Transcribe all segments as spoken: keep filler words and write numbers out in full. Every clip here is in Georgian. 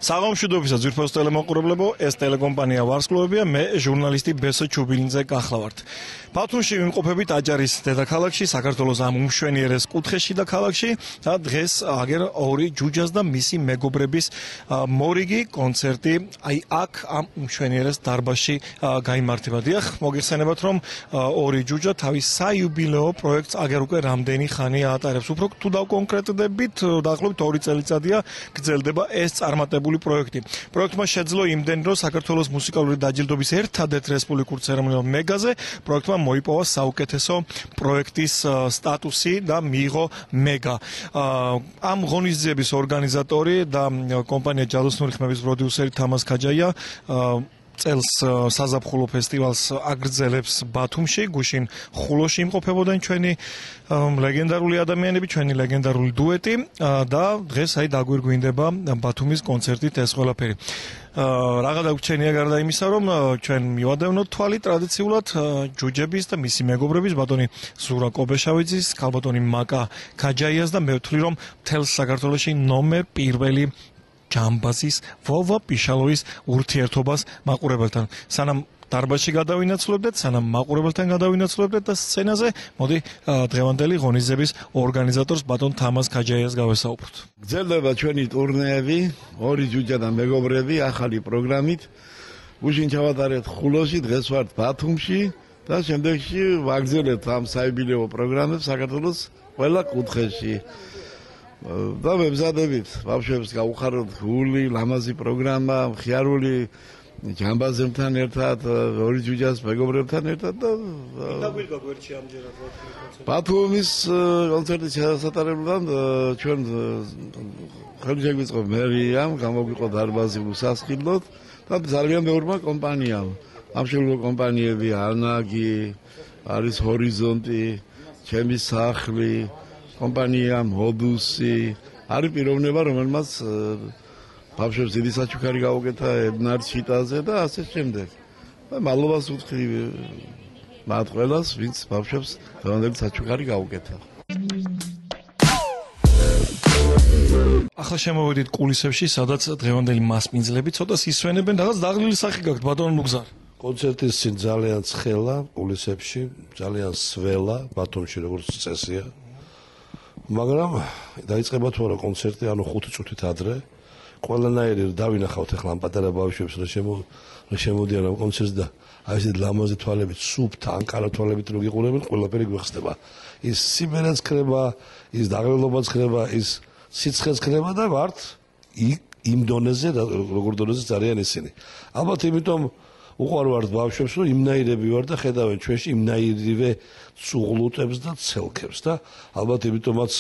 საღამოშვიდობისა ძვირფას ტელემოყურებლებო, ეს ტელეკომპანია ვარსკვლავებია, მე ჟურნალისტი ბესო ჩუბილინძე გახლავართ. ბათუმში ვიმყოფებით აჭარის დედაქალაქში, საქართველოს ამ უმშვენიერეს კუთხეში და ქალაქში და დღეს აგერ ორი ჯუჯას და მისი მეგობრების მორიგი კონცერტი აი აქ ამ უმშვენიერეს დარბაზში გაიმართება. დიახ, მოგიხსენებათ რომ ორი ჯუჯა თავის საიუბილეო პროექტს აგერ უკვე რამდენი ხანი ატარებს. უფრო თუ დავკონკრეტდებით, დაახლოებით ორი წელიწადია გრძელდება ეს წარმატებული პროექტი. პროექტმა შეძლო იმდენი, რომ საქართველოს მუსიკალური დაჯილდოების ერთადერთ რესპუბლიკურ ცერემონიალ მეგაზე პროექტმა მოიპოვა საუკეთესო პროექტის სტატუსი და მიიღო მეგა. ამ ღონისძიების ორგანიზატორი და კომპანია ჯადოსნური ხმების პროდიუსერი თამაზ ქაჯაია წელს საზაფხულო ფესტივალს აგრძელებს ბათუმში, გუშინ ხულოში იმყოფებოდნენ ჩვენი ლეგენდარული ადამიანები, ჩვენი ლეგენდარული დუეტი და დღეს აი დაგვირგვინდება ბათუმის კონცერტით ეს ყველაფერი. Რაღა დაგვრჩენია გარდა იმისა, რომ ჩვენ მივადევნოთ თვალი ტრადიციულად ჯუჯების და მისი მეგობრების ბატონი ზურა კობეშავიძის, ქალბატონი მაკა ქაჯაიას და მე ვთვლი რომ მთელ საქართველოში ნომერ პირველი ჯამბაზის ვოვა პიშალოვის ურთიერთობას მაყურებელთან. სანამ დარბაზში გადავინაცვლებდეთ, სანამ მაყურებელთან გადავინაცვლებდეთ და სცენაზე, მოდი დღევანდელი ღონისძიების ორგანიზატორს ბატონ თამაზ ქაჯაიას გავესაუბროთ. გრძელდება ჩვენი ტურნეები, ორი ჯუჯა და მეგობრები ახალი პროგრამით. გუშინ ჩავატარეთ ხულოში, დღეს ვართ ბათუმში და შემდეგში ვაგრძელებთ ამ საიუბილეო პროგრამებს საქართველოს ყველა კუთხეში. და ვებზადებით ბავშვებს გავუხაროთ გული, ლამაზი პროგრამა, მხიარული ჯამბაზებთან ერთად, ორი ჯუჯას მეგობრებთან ერთად და დაგვირგა გვერდში ამჯერად კონცერტი. ბათუმის კონცერტის ჩასატარებლად ჩვენ ხელი შეგვიწყო მერიამ, გამოგვიყო დარბაზი უსასყიდლოდ და ძალიან ბევრმა კომპანიამ. ამშენებლო კომპანიები ანაგი, არის ჰორიზონტი, ჩემი სახლი, კომპანია მოდუსი, არის პიროვნება, რომელმაც ბავშვებს დიდი საჩუქარი გაუკეთა ედნარ ჩიტაზე და ასე შემდეგ. და მადლობას ვუთხრი მათ ყველას, ვინც ბავშვებს დღევანდელი საჩუქარი გაუკეთა. ახლა შემოვედით კულისებში, სადაც დღევანდელი მასპინძლები ცოტას ისვენებენ, რაღაც დაღლილი სახი გაქვთ ბატონ ნუგზარ. კონცერტის წინ ძალიან ცხელა კულისებში, ძალიან სველა ბათუმში როგორც წესია. მაგრამ დაიწყება თუ არა კონცერტი, ანუ ხუთი წუთით ადრე. ყველანაირი დავინახავთ ახლა ამ პატარა ბავშვებს, რა შემოდიან ამ კონცერტს და აი ესეთ ლამაზი თვალებით, სუფთა, ანკარა თვალებით რო გიყურებენ, ყველაფერი გვეხსდება. ის სიმერაც ხდება, ის დაღლილობაც ხდება, ის სიცხეც ხდება და ვართ იმ დონეზე, როგორ დონეზე ძალიან ისინი. ალბათ იმიტომ უყვარვართ ბავშვებს, რომ იმნაირები ვარ და ხედავენ ჩვენში იმნაირივე წუღლუტებს და ცელქებს და ალბათ იმიტომაც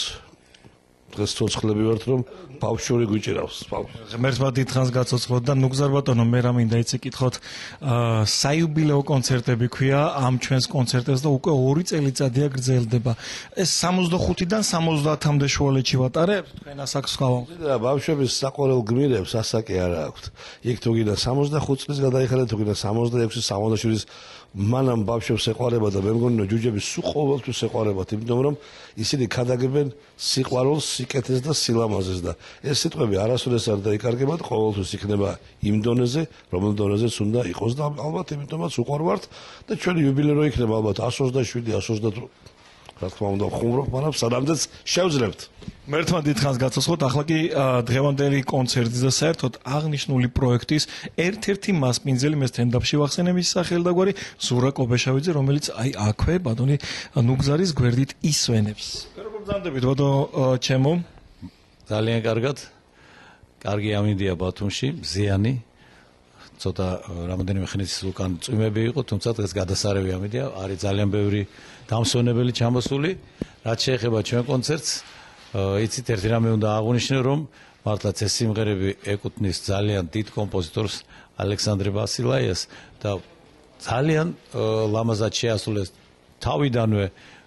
დღეს ცოცხლები ვართ, რომ ბავშვური გვიჭირავს. ღმერთმა დიდხანს გაცოცხლოთ და ნუგზარ ბატონო, მე რა მინდა იცი კითხოთ, საიუბილეო კონცერტები ქვია ამ ჩვენს კონცერტებს და უკვე ორი წელიწადია გრძელდება. ეს სამოცდახუთიდან სამოცდაათამდე შუალედში ვატარებთ თქვენ ასაკს ხავამ. და ბავშვების საყოველთაო გმირებს ასაკი არ აქვთ. იქ თუ გინდა სამოცდახუთი წლის გადაიხადეთ, თუ გინდა სამოცდაექვსი, სამოცდაშვიდის მანამ ბავშვებს ეყარება და მე მგონი რომ ჯუჯები სულ ყოველთვის ეყარებათ, იმიტომ რომ ისინი ქადაგებენ სიყვარულს, სიკეთეს და სილამაზეს და ეს სიტყვები არასოდეს არ დაიკარგებათ, ყოველთვის იქნება იმ დონეზე, რომელ დონეზეც უნდა იყოს და ალბათ იმიტომაც უყვარვართ და ჩვენი იუბილე რო იქნება ალბათ εκατს ოცდაშვიდი, εκατს ოცდაოთხი რა თქმა უნდა ხუმრობ, მაგრამ სანამდეც შევძლებთ. მერთმა დიდხანს გაცოცხლოთ, ახლა კი დღევანდელი კონცერტის და საერთოდ აღნიშნული პროექტის ერთ-ერთი მასპინძელი მე სტენდაპში ვახსენებ ის სახელდაგვარი ზურა კობეშავიძე, რომელიც აი აქვე ბატონი ნუგზარის გვერდით ისვენებს. როგორ ბრძანდებით ბატონო ჩემო? ძალიან კარგად. კარგი ამინდია ბათუმში, მზიანი. ცოტა რამოდენიმე ხნის უკან წვიმები იყო, თუმცა დღეს გადასარევი ამინდია, არის ძალიან ბევრი დამსვენებელი ჩამოსული. რაც შეეხება ჩვენ კონცერტს, იცით ერთი რამე უნდა აღვნიშნო, რომ მართლაც ეს სიმღერები ეკუთვნის ძალიან დიდ კომპოზიტორს ალექსანდრე ბასილაიას და ძალიან ლამაზად შეასრულეს თავიდანვე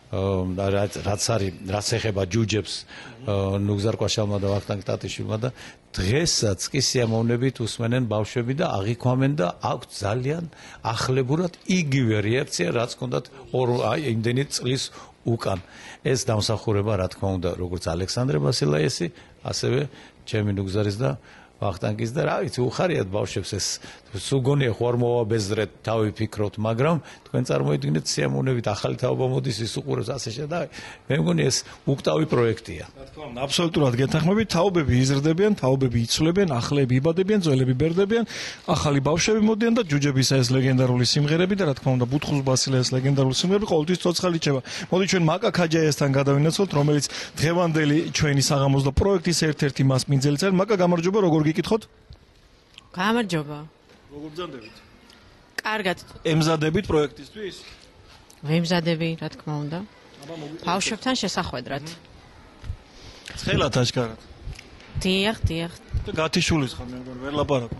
რაც არის, რაც ეხება ჯუჯებს ნუგზარ კვაშალმა და ვახტანგ ტატიშვილმა და დღესაც კი სიამოვნებით უსმენენ ბავშვები და აღიქვამენ და აქვთ ძალიან ახლებურად იგივე რეაქცია, რაც ჰქონდათ აი იმდენი წლის უკან. ეს დამსახურება, რა თქმა უნდა, როგორც ალექსანდრე ბასილაიესი, ასევე ჩემი ნუგზარის და ვახტანგის და რა ვიცი, უხარიათ ბავშვებს ეს სულ გონია ხო არ მოვაბეზრეთ, თავი ფიქრობთ, მაგრამ თქვენ წარმოიდგინეთ სიამოვნებით ახალი თაობა მოდის ის უყურებს ასე შედა. მე მგონი ეს უკტავი პროექტია. რა თქმა უნდა, აბსოლუტურად გეთანხმებით, თაობები იზრდებიან, თაობები იცვლებიან, ახლები იბადებიან, ძველები ბერდებიან, ახალი ბავშვები მოდიან და ჯუჯებისა ეს ლეგენდარული სიმღერები და რა თქმა უნდა, ბუთხუს ბასილე ეს ლეგენდარული სიმღერები ყოველთვის ცოცხალი რჩება. მოდი ჩვენ მაკა ქაჯაიასთან გადავინაცვლოთ, რომელიც დღევანდელი ჩვენი საღამოს და პროექტის ერთ-ერთი მასპინძელიც არის. მაკა, გამარჯობა, როგორ გიკითხოთ? გამარჯობა. როგორ ბრძანდებით? კარგად. ემზადებით პროექტისთვის? ვემზადები, რა თქმა უნდა. ბავშვებთან შესახვედრად. ცხელად აშკარად. დიახ, დიახ. და გათიშულის ხარ, მე მგონი, ვერ ლაპარაკო.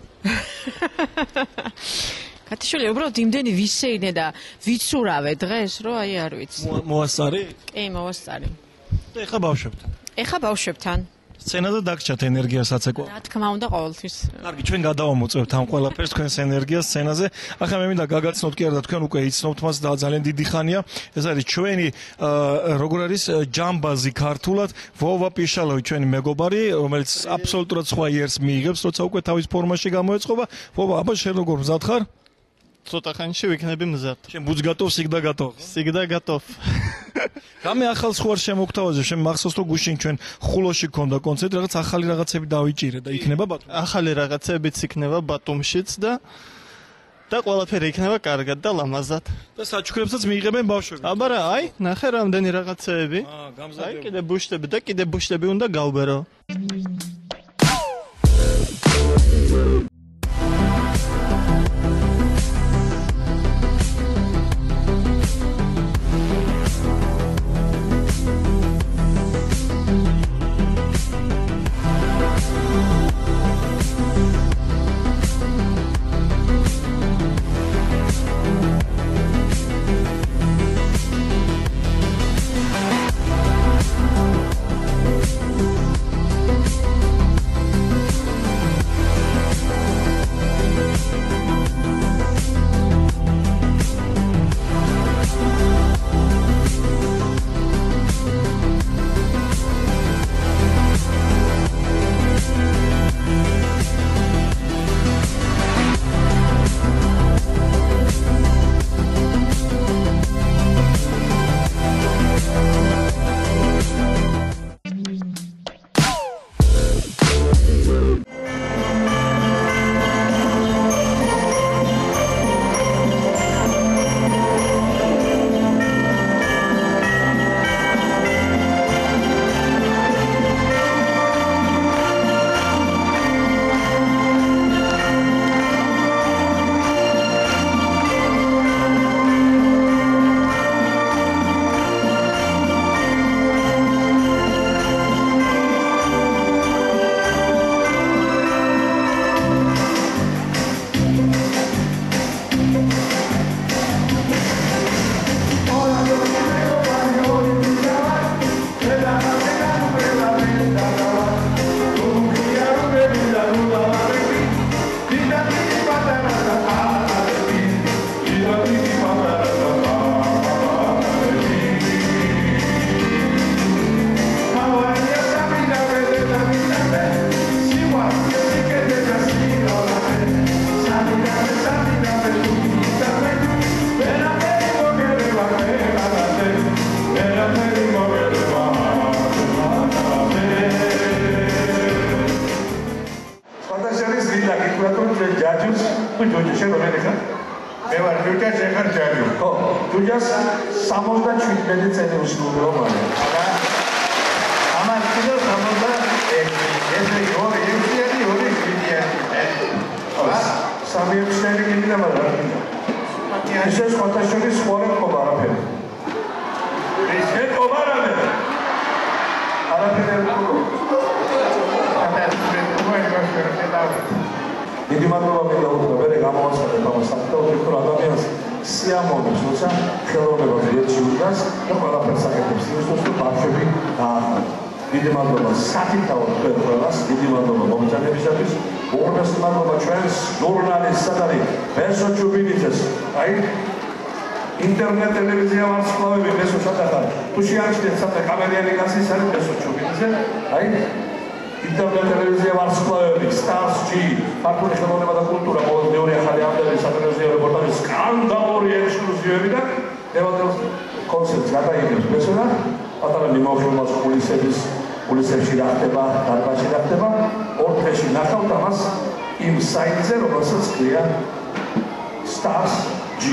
გათიშული უბრალოდ იმდენი ვისეინე და ვიცურავე დღეს, რომ აი არ ვიცი. მოასწარი? კი, მოვასწარი. და ეხა ბავშვებთან. ეხა ბავშვებთან. სცენაზე დაგჭათ ენერგია საცეკვაო. რა თქმა უნდა, ყოველთვის. კარგი, ჩვენ გადავამოწევთ ამ ყველაფერს თქვენს ენერგიას სცენაზე. ახლა მე მინდა გაგაცნოთ კი არა და თქვენ უკვე იცნობთ მას და ძალიან დიდი ხანია. ეს არის ჩვენი როგორ არის ჯამბაზი ქართულად, ვოვა პიშალოვი ჩვენი მეგობარი, რომელიც აბსოლუტურად სხვა იერს მიიღებს, როცა უკვე თავის ფორმაში გამოეწყობა. ვოვა, აბა შენ როგორ მზად ხარ? ცოტა ხანში ვიქნები მზად. შენ ბუძ გატოვ, სიგდა გატოვ. სიგდა გატოვ. რამე ახალს ხო არ შემოგთავაზე, შენ მახსოვს რომ გუშინ ჩვენ ხულოში გქონდა კონცერტი, რაღაც ახალი რაღაცები დავიჭირე და იქნება ბათუმში. ახალი რაღაცებიც იქნება ბათუმშიც და და ყველაფერი იქნება კარგად და ლამაზად. და საჩუქრებსაც მიიღებენ ბავშვები. აბა რა, აი, ნახე რამდენი რაღაცეები. აა, გამზადებული. აი, კიდე ბუშტები და კიდე ბუშტები უნდა გავბერო. ჯუჯას სამოცდაშვიდი წელი უშუალო რომანი. ამან კიდევ სამოცდაექვსი ეს ორი ექვსიანი ორი შვიდიანი. სამი ექვსიანი კიდე მაგრამ. ისე სხვათა შორის ხوارე ყობა არაფერი. ეს ყობა არაფერი. არაფერი ყობა. დიდი მადლობა მინდა უთხრა მე გამოვასწრებ ამ საფრთხეს რომ ადამიანს სიამოვნებს როცა ხელოვნება ძიეთში უდგას და ყველაფერს აკეთებს იმისთვის რომ ბავშვები დაახმაროთ. დიდი მადლობა საკითხავთ თქვენ ყველას, დიდი მადლობა მომწანებისათვის, უღრმესი მადლობა ჩვენს ჟურნალისტსა და ბესო ჩუბინიძეს. აი ინტერნეტ ტელევიზია ვარსკვლავები ბესო შატახარ. თუ შეარჩიეთ საერთოდ კამერიანი გასის არის ბესო ჩუბინიძე. აი ინტერნეტ ტელევიზია ვარსკვლავები, Stars G, ქართული ხელოვნება და კულტურა, ყოველდღიური ახალი ამდენი სატელევიზიო რეპორტაჟი, სკანდალური ექსკლუზივები და დევადელს კონცერტს გადაიღებს ბესონა, პატარა მიმოხილვას კულისების, კულისებში რა ხდება, დარბაზში რა ხდება, ორ დღეში ნახავთ ამას იმ საიტზე, რომელსაც ქვია Stars G.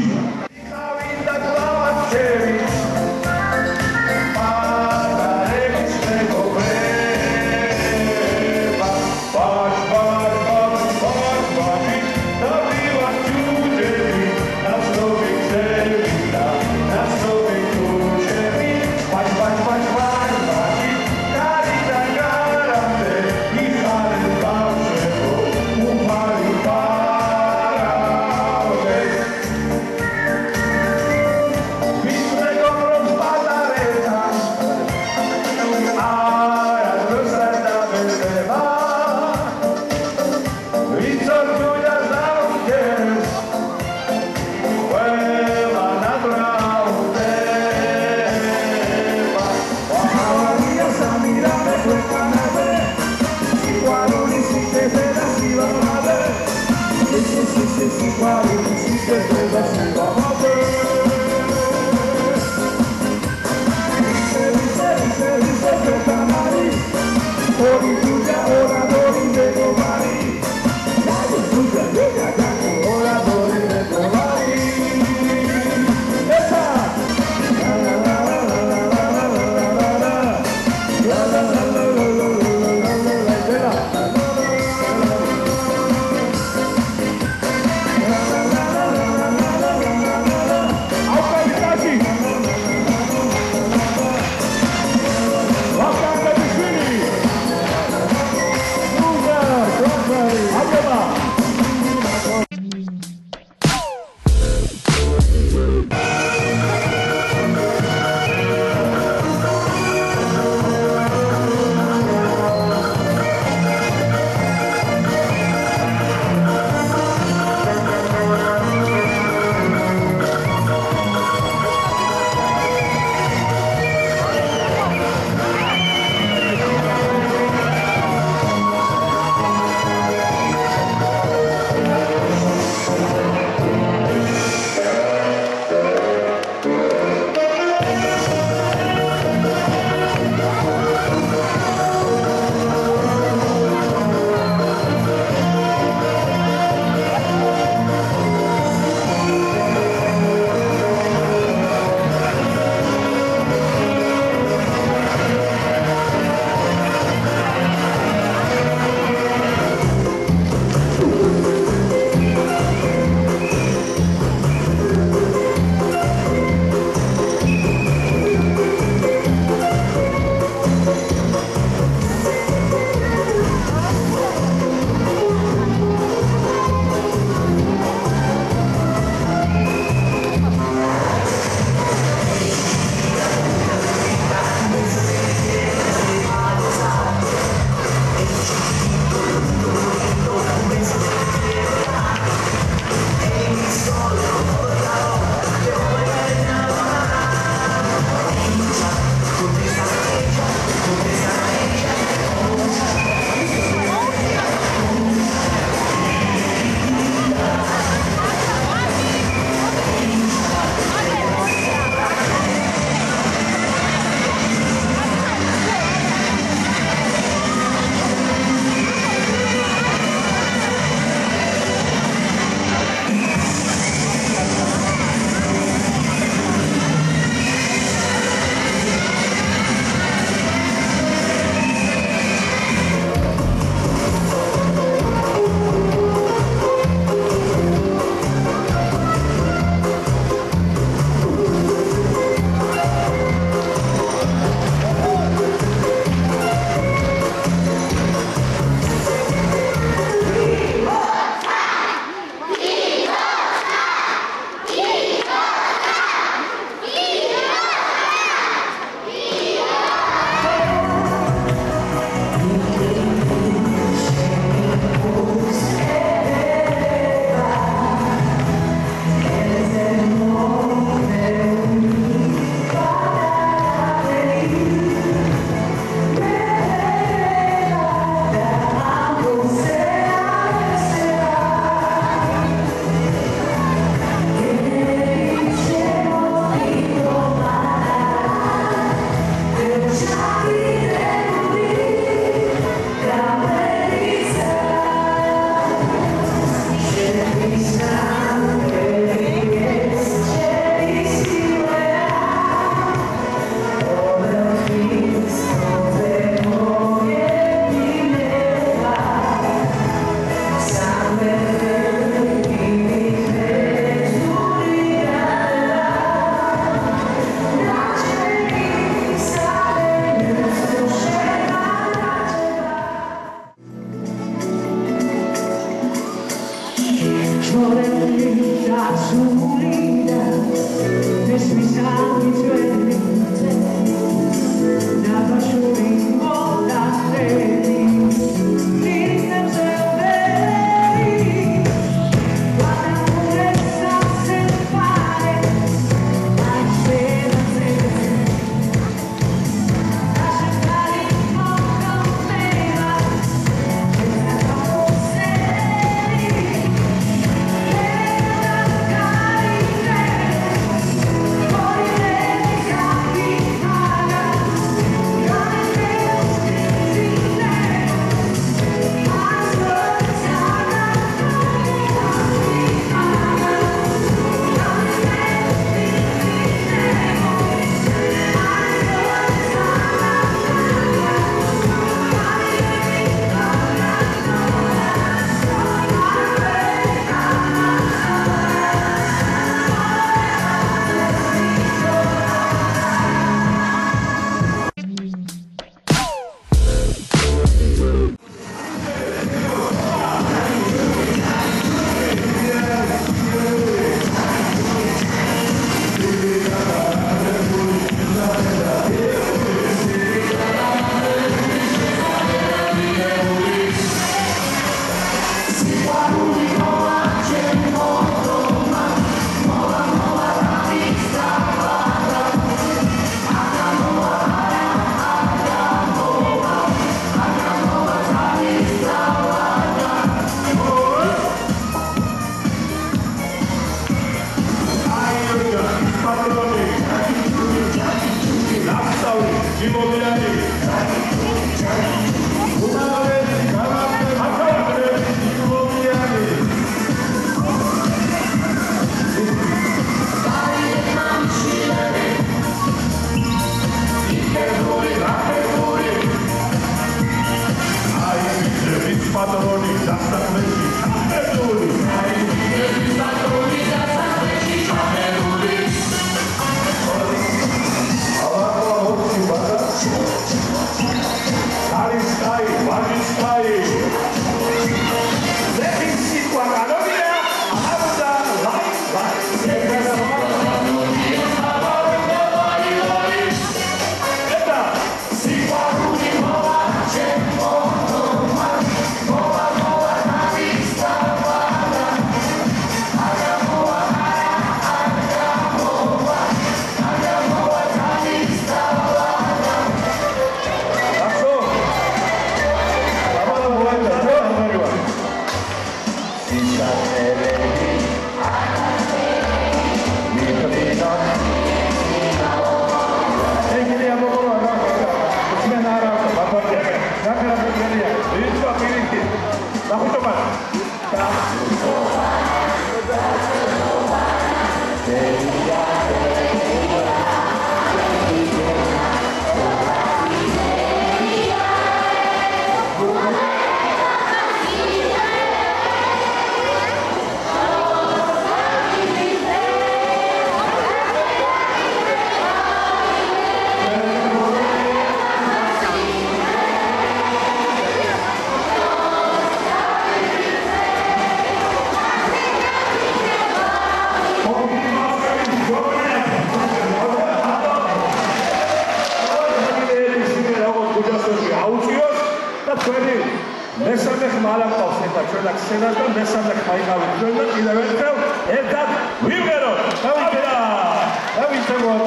მალაკავს ერთად ჩვენ და ქსენას და მესამე ხმა იყავით ჩვენ და კიდევ ერთხელ ერთად ვიმღეროთ. დავიწერა. დავიწეროთ.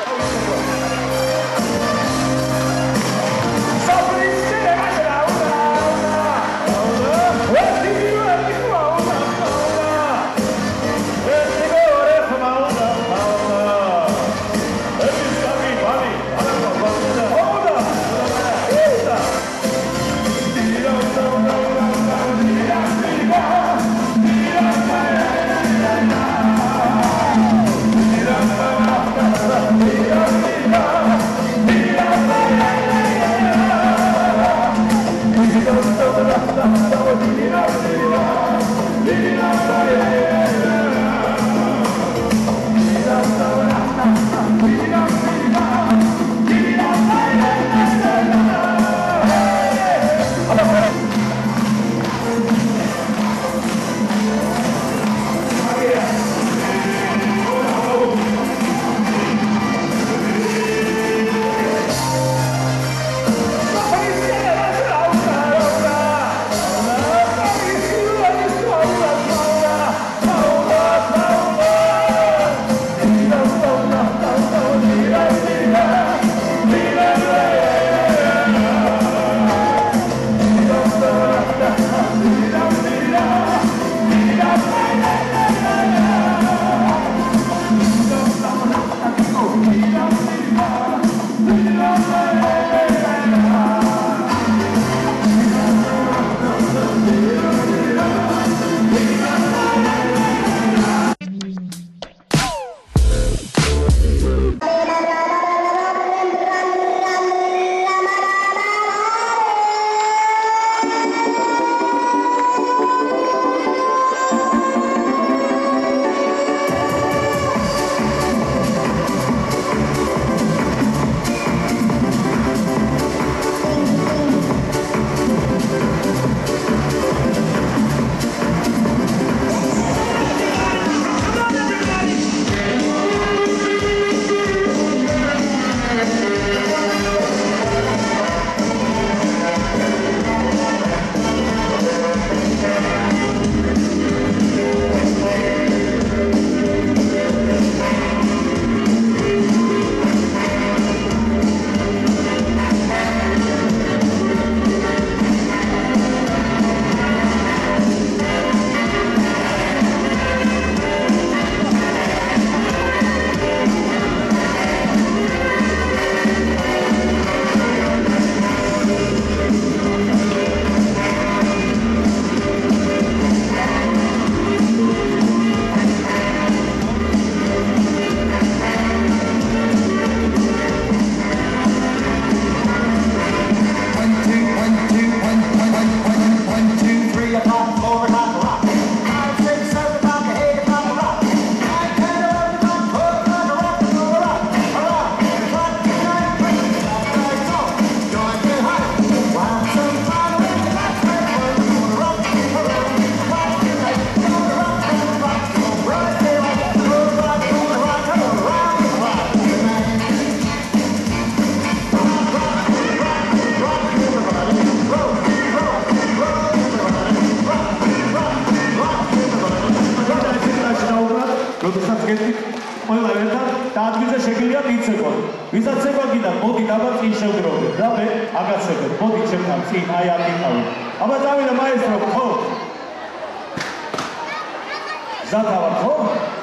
ვისაც ეხლა გინდა მოდი დაბა წინ შევდრობდეთ და მე აგაცებთ მოდი ჩემთან წინ აი აქ იყავით აბა წავიდა მაესტრო ხო ზათავარ ხო